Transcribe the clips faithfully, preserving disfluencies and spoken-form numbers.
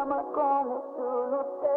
ama como solo sé.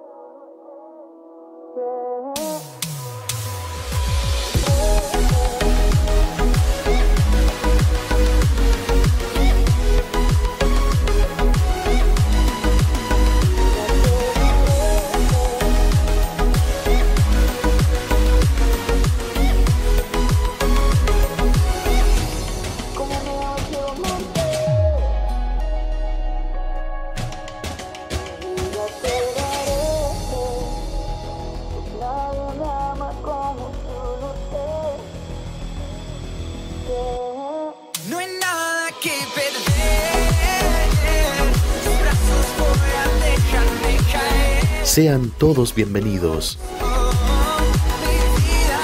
No hay nada que perder, tus brazos voy a dejarme caer. Sean todos bienvenidos. Mi vida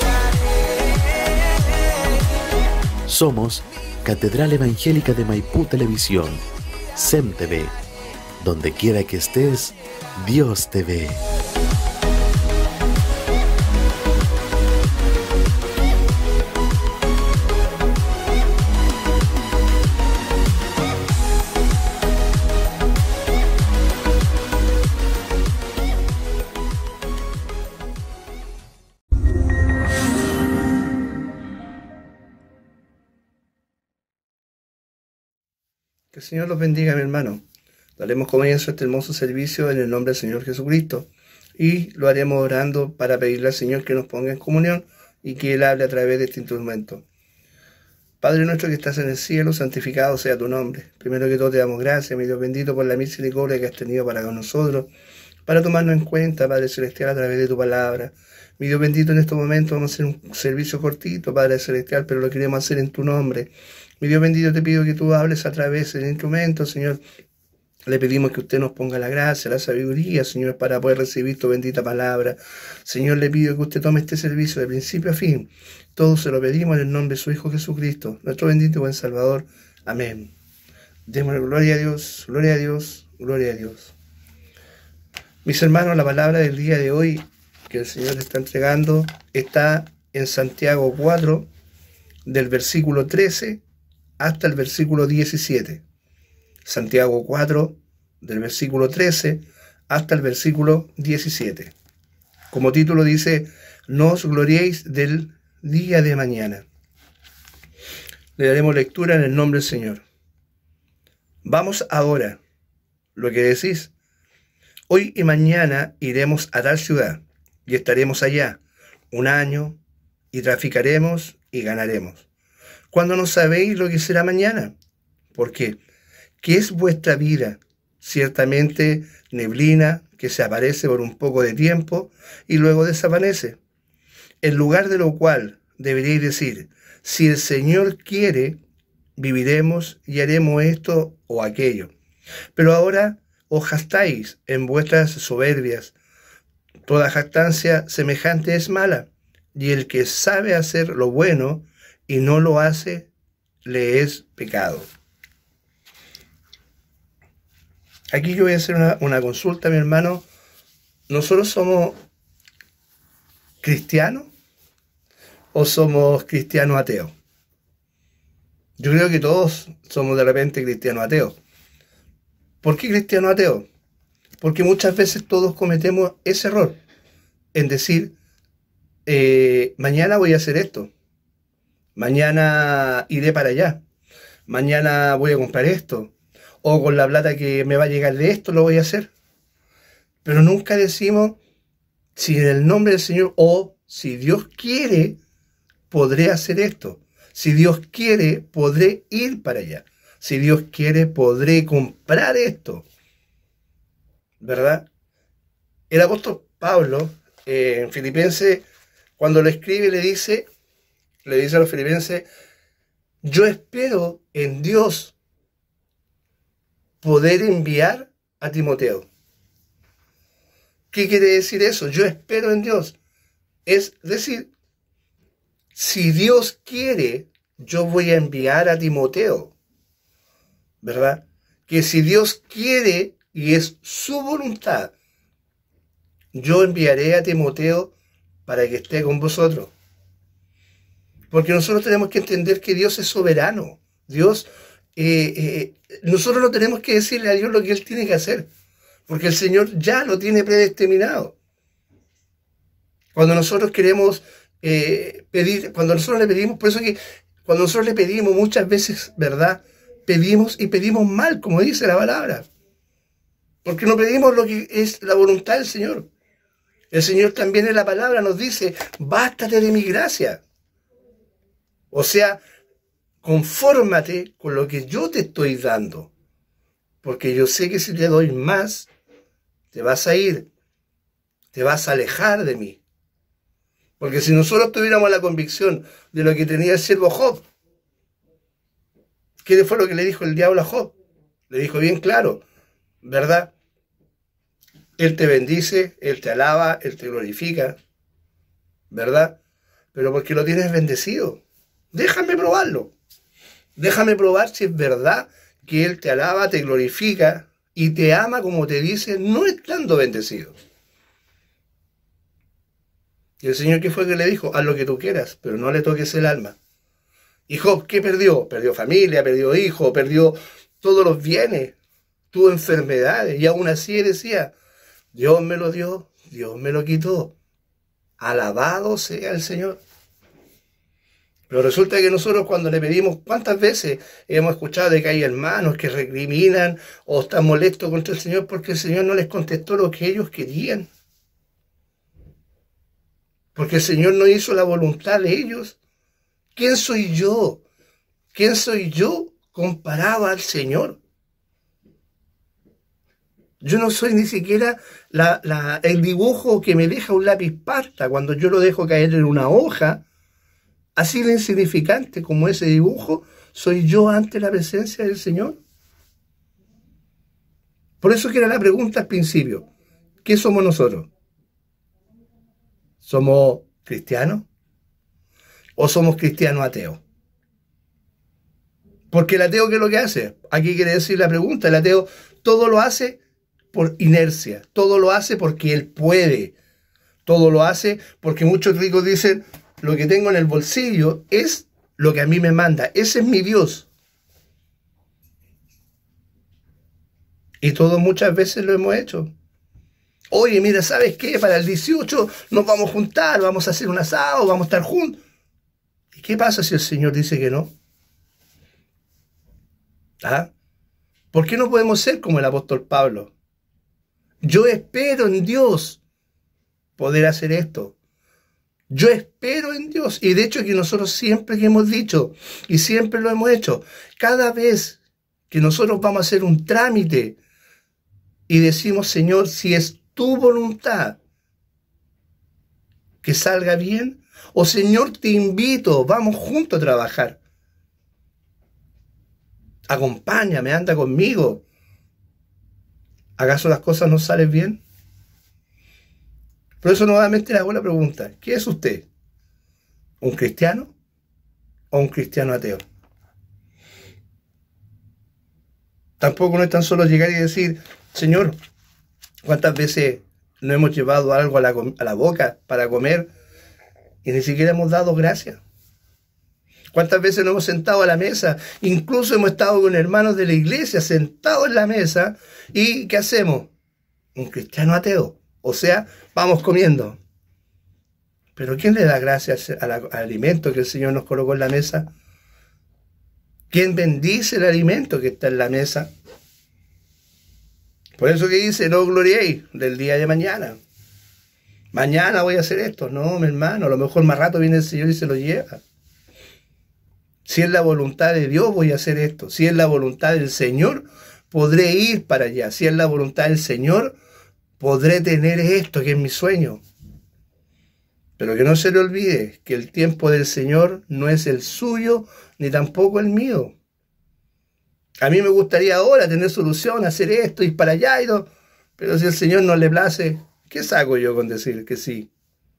te daré. Somos Catedral Evangélica de Maipú Televisión, S E M T V. Donde quiera que estés, Dios te ve. Que el Señor los bendiga, mi hermano. Daremos comienzo a este hermoso servicio en el nombre del Señor Jesucristo y lo haremos orando para pedirle al Señor que nos ponga en comunión y que Él hable a través de este instrumento. Padre nuestro que estás en el cielo, santificado sea tu nombre. Primero que todo te damos gracias, mi Dios bendito, por la misericordia que has tenido para con nosotros, para tomarnos en cuenta, Padre Celestial, a través de tu palabra. Mi Dios bendito, en estos momentos vamos a hacer un servicio cortito, Padre Celestial, pero lo queremos hacer en tu nombre. Mi Dios bendito, te pido que tú hables a través del instrumento, Señor. Le pedimos que usted nos ponga la gracia, la sabiduría, Señor, para poder recibir tu bendita palabra. Señor, le pido que usted tome este servicio de principio a fin. Todo se lo pedimos en el nombre de su Hijo Jesucristo, nuestro bendito y buen Salvador. Amén. Démosle gloria a Dios, gloria a Dios, gloria a Dios. Mis hermanos, la palabra del día de hoy que el Señor está entregando está en Santiago cuatro, del versículo trece hasta el versículo diecisiete. Santiago cuatro, del versículo trece hasta el versículo diecisiete. Como título dice, no os gloriéis del día de mañana. Le daremos lectura en el nombre del Señor. Vamos ahora, lo que decís. Hoy y mañana iremos a tal ciudad y estaremos allá un año y traficaremos y ganaremos. Cuando no sabéis lo que será mañana. ¿Por qué? ¿Qué es vuestra vida? Ciertamente neblina que se aparece por un poco de tiempo y luego desaparece. En lugar de lo cual deberíais decir, si el Señor quiere, viviremos y haremos esto o aquello. Pero ahora os jactáis en vuestras soberbias. Toda jactancia semejante es mala, y el que sabe hacer lo bueno y no lo hace, le es pecado. Aquí yo voy a hacer una, una consulta, mi hermano. ¿Nosotros somos cristianos o somos cristianos ateos? Yo creo que todos somos de repente cristianos ateos. ¿Por qué cristiano ateo? Porque muchas veces todos cometemos ese error en decir, eh, mañana voy a hacer esto, mañana iré para allá, mañana voy a comprar esto, o con la plata que me va a llegar de esto lo voy a hacer. Pero nunca decimos, si en el nombre del Señor, o si Dios quiere, podré hacer esto. Si Dios quiere, podré ir para allá. Si Dios quiere, podré comprar esto. ¿Verdad? El apóstol Pablo, eh, en Filipenses, cuando lo escribe, le dice, le dice a los filipenses, yo espero en Dios poder enviar a Timoteo. ¿Qué quiere decir eso? Yo espero en Dios. Es decir, si Dios quiere, yo voy a enviar a Timoteo. ¿Verdad? Que si Dios quiere y es su voluntad, yo enviaré a Timoteo para que esté con vosotros. Porque nosotros tenemos que entender que Dios es soberano. Dios eh, eh, nosotros no tenemos que decirle a Dios lo que Él tiene que hacer, porque el Señor ya lo tiene predeterminado. Cuando nosotros queremos eh, pedir, cuando nosotros le pedimos, por eso que cuando nosotros le pedimos muchas veces, ¿verdad? Pedimos y pedimos mal, como dice la palabra. Porque no pedimos lo que es la voluntad del Señor. El Señor también en la palabra nos dice, bástate de mi gracia. O sea, confórmate con lo que yo te estoy dando. Porque yo sé que si te doy más, te vas a ir, te vas a alejar de mí. Porque si nosotros tuviéramos la convicción de lo que tenía el siervo Job, ¿qué fue lo que le dijo el diablo a Job? Le dijo bien claro, ¿verdad? Él te bendice, Él te alaba, Él te glorifica, ¿verdad? Pero porque lo tienes bendecido. Déjame probarlo. Déjame probar si es verdad que Él te alaba, te glorifica y te ama como te dice, no estando bendecido. Y el Señor, ¿qué fue que le dijo? Haz lo que tú quieras, pero no le toques el alma. Y Job, ¿qué perdió? Perdió familia, perdió hijo, perdió todos los bienes, tuvo enfermedades. Y aún así decía, Dios me lo dio, Dios me lo quitó. Alabado sea el Señor. Pero resulta que nosotros cuando le pedimos, ¿cuántas veces hemos escuchado de que hay hermanos que recriminan o están molestos contra el Señor porque el Señor no les contestó lo que ellos querían? Porque el Señor no hizo la voluntad de ellos. ¿Quién soy yo? ¿Quién soy yo comparado al Señor? Yo no soy ni siquiera la, la, el dibujo que me deja un lápiz pasta cuando yo lo dejo caer en una hoja. Así de insignificante como ese dibujo, soy yo ante la presencia del Señor. Por eso que era la pregunta al principio. ¿Qué somos nosotros? ¿Somos cristianos? ¿O somos cristianos ateos? Porque el ateo, ¿qué es lo que hace? Aquí quiere decir la pregunta. El ateo todo lo hace por inercia. Todo lo hace porque él puede. Todo lo hace porque muchos ricos dicen, lo que tengo en el bolsillo es lo que a mí me manda. Ese es mi Dios. Y todos muchas veces lo hemos hecho. Oye, mira, ¿sabes qué? Para el dieciocho nos vamos a juntar, vamos a hacer un asado, vamos a estar juntos. ¿Y qué pasa si el Señor dice que no? ¿Ah? ¿Por qué no podemos ser como el apóstol Pablo? Yo espero en Dios poder hacer esto. Yo espero en Dios. Y de hecho que nosotros siempre que hemos dicho, y siempre lo hemos hecho, cada vez que nosotros vamos a hacer un trámite y decimos, Señor, si es tu voluntad que salga bien, o Señor, te invito, vamos juntos a trabajar. Acompáñame, anda conmigo. ¿Acaso las cosas no salen bien? Por eso nuevamente le hago la pregunta, ¿qué es usted? ¿Un cristiano o un cristiano ateo? Tampoco no es tan solo llegar y decir, Señor, ¿cuántas veces no hemos llevado algo a la, a la boca para comer y ni siquiera hemos dado gracias? ¿Cuántas veces nos hemos sentado a la mesa? Incluso hemos estado con hermanos de la iglesia sentados en la mesa y ¿qué hacemos? Un cristiano ateo. O sea, vamos comiendo. Pero ¿quién le da gracias al, al alimento que el Señor nos colocó en la mesa? ¿Quién bendice el alimento que está en la mesa? Por eso que dice, no gloriéis del día de mañana. Mañana voy a hacer esto. No, mi hermano, a lo mejor más rato viene el Señor y se lo lleva. Si es la voluntad de Dios, voy a hacer esto. Si es la voluntad del Señor, podré ir para allá. Si es la voluntad del Señor, podré tener esto que es mi sueño. Pero que no se le olvide que el tiempo del Señor no es el suyo, ni tampoco el mío. A mí me gustaría ahora tener solución, hacer esto, ir para allá y todo. Pero si el Señor no le place, ¿qué saco yo con decir que sí?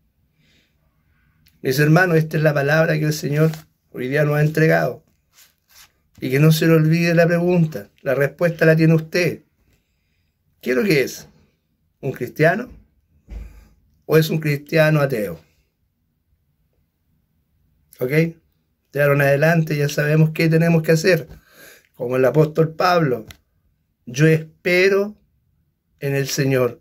Mis hermanos, esta es la palabra que el Señor hoy día nos ha entregado. Y que no se le olvide la pregunta. La respuesta la tiene usted. ¿Qué es lo que es? ¿Un cristiano? ¿O es un cristiano ateo? ¿Ok? De ahora en adelante ya sabemos qué tenemos que hacer. como el apóstol Pablo, yo espero en el Señor.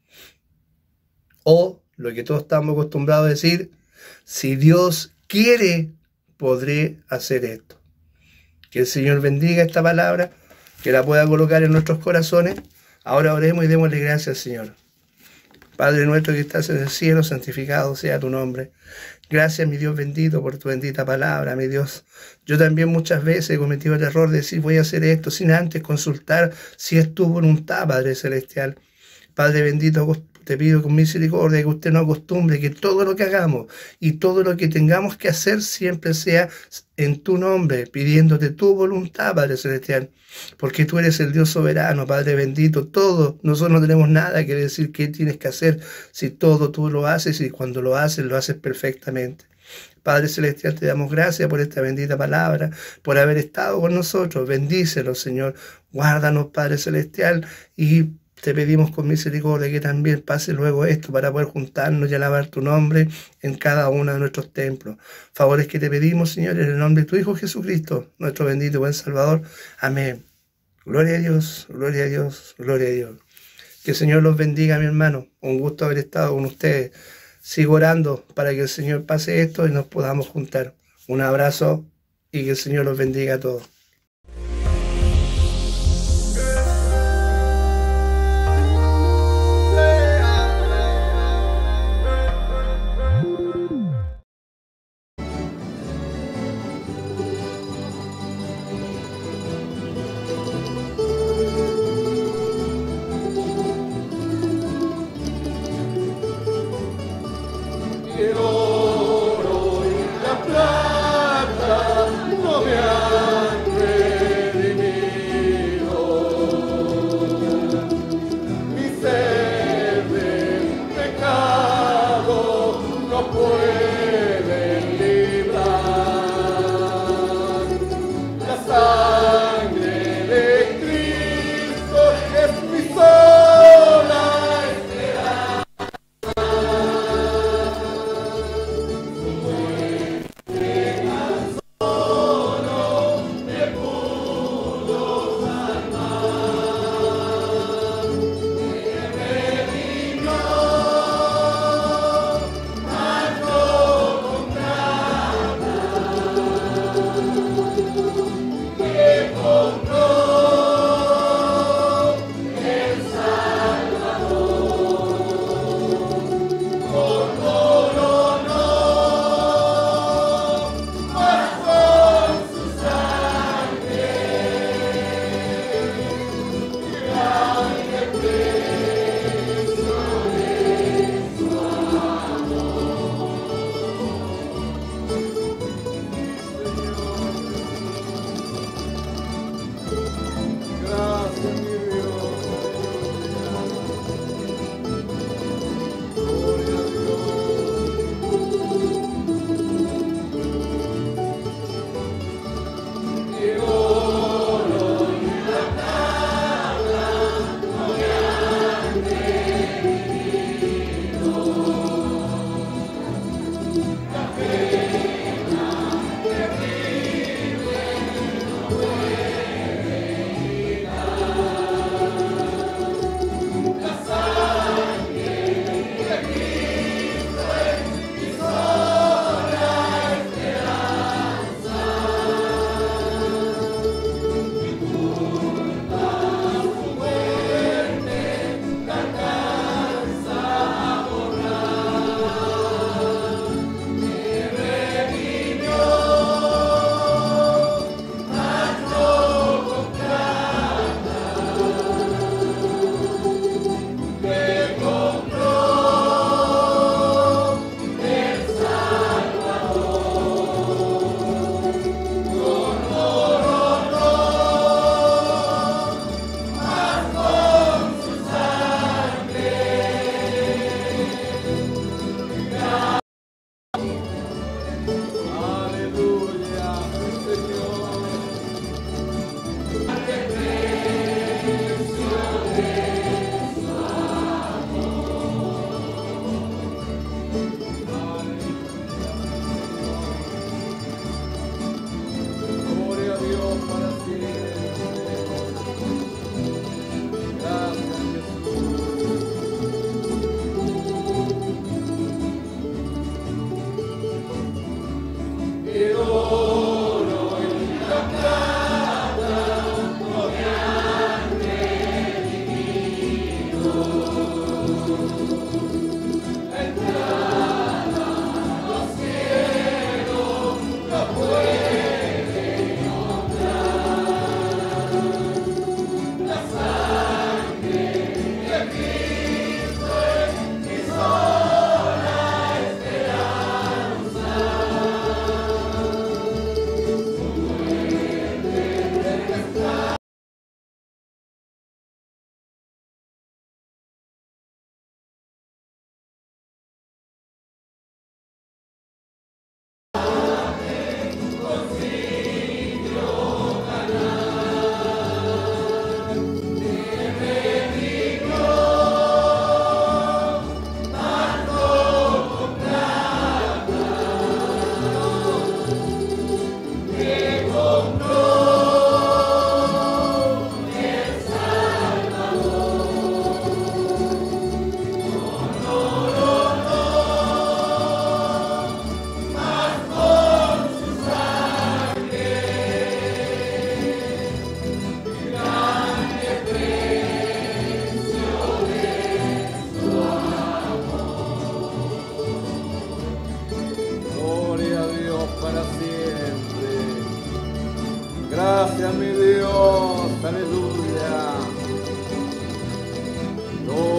O lo que todos estamos acostumbrados a decir, si Dios quiere, podré hacer esto. Que el Señor bendiga esta palabra, que la pueda colocar en nuestros corazones. Ahora oremos y démosle gracias al Señor. Padre nuestro que estás en el cielo, santificado sea tu nombre. Gracias, mi Dios bendito, por tu bendita palabra, mi Dios. Yo también muchas veces he cometido el error de decir voy a hacer esto sin antes consultar si es tu voluntad, Padre celestial. Padre bendito, te pido con misericordia que usted nos acostumbre que todo lo que hagamos y todo lo que tengamos que hacer siempre sea en tu nombre, pidiéndote tu voluntad, Padre celestial. Porque tú eres el Dios soberano, Padre bendito. Todo, nosotros no tenemos nada que decir qué tienes que hacer si todo tú lo haces y cuando lo haces, lo haces perfectamente. Padre celestial, te damos gracias por esta bendita palabra, por haber estado con nosotros. Bendícelo, Señor. Guárdanos, Padre celestial, y te pedimos con misericordia que también pase luego esto para poder juntarnos y alabar tu nombre en cada uno de nuestros templos. Favores que te pedimos, Señor, en el nombre de tu Hijo Jesucristo, nuestro bendito y buen Salvador. Amén. Gloria a Dios, gloria a Dios, gloria a Dios. Que el Señor los bendiga, mi hermano. Un gusto haber estado con ustedes. Sigo orando para que el Señor pase esto y nos podamos juntar. Un abrazo y que el Señor los bendiga a todos. El oro y la plata no me han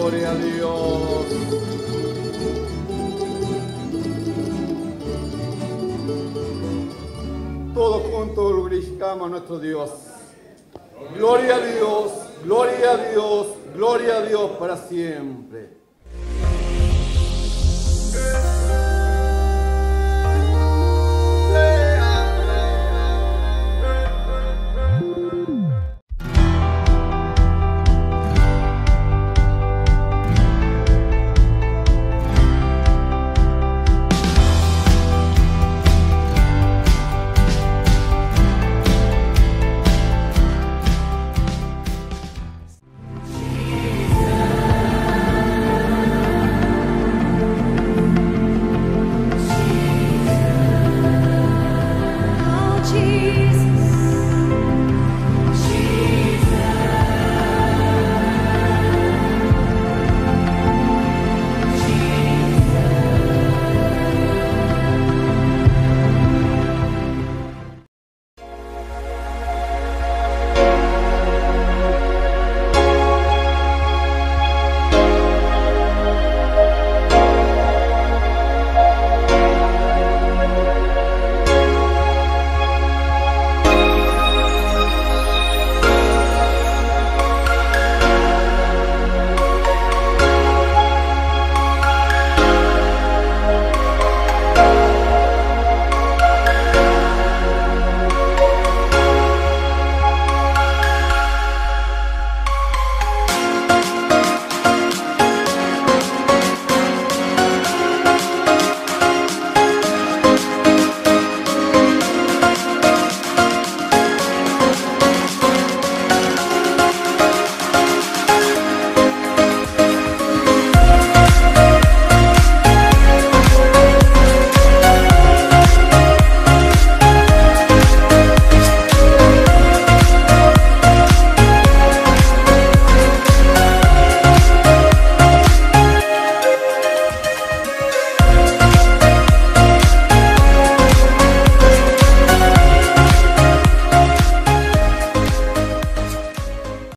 Gloria a Dios. Todos juntos glorificamos a nuestro Dios. Gloria a Dios, gloria a Dios, gloria a Dios para siempre.